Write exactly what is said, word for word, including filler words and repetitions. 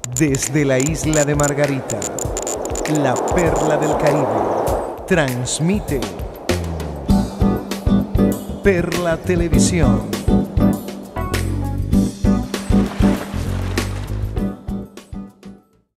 Desde la isla de Margarita, la perla del Caribe, transmite Perla Televisión.